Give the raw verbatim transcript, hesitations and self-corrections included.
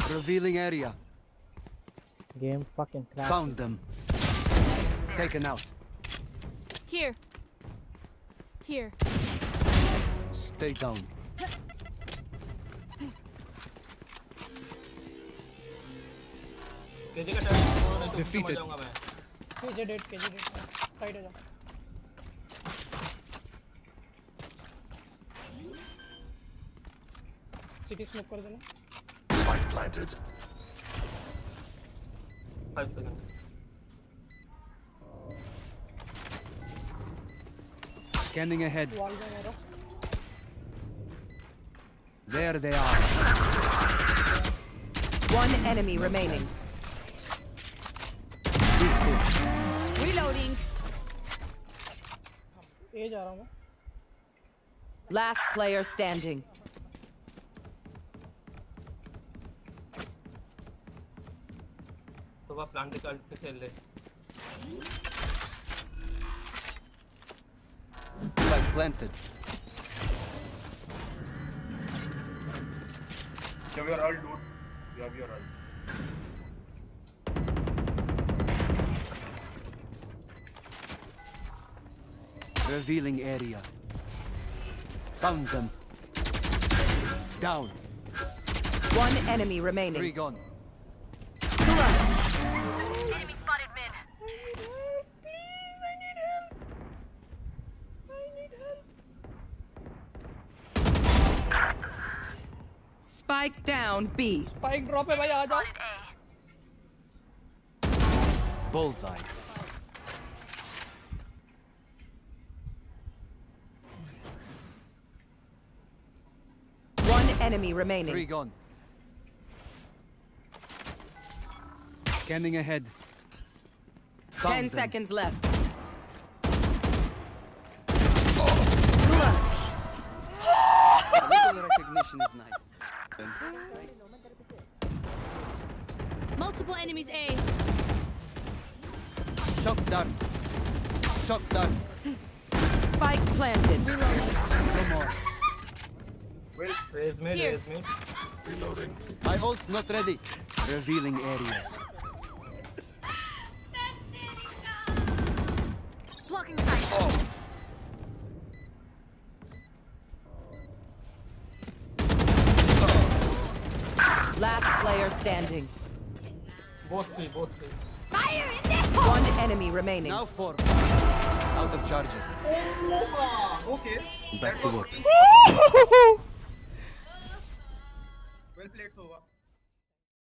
Revealing area. Game fucking crashed. Found them. Taken out. Here. Here. Stay down. KJ का turn नहीं तो Defeated. मर जाऊंगा मैं KJ dead KJ dead side हो जा सिटी स्मोक कर देना Spike planted. five seconds Scanning ahead. Wall में मेरा There they are. One enemy remaining. Reloading. ए जा रहा हूं मैं Last player standing. तो वह प्लांट के अल्ट पे खेल ले Spike planted. You have your ult, dude. You have your ult. Revealing area. Found them. Down. One enemy remaining. Three gone. Spike down B. Spike drop है भाई आ जाओ Bullseye. One enemy remaining. Three gone. Scanning ahead. Found Ten them. seconds left. A little recognition is nice. Multiple enemies A. Shock done. Shock done. Spike planted. No more. raise mid Here. raise mid Reloading. My ult's not ready. Revealing area. Blocking sight. Last player standing. both three both three Fire in the hole! One enemy remaining. Now four. Out of charges. Okay. Back to work. Well played, Sova.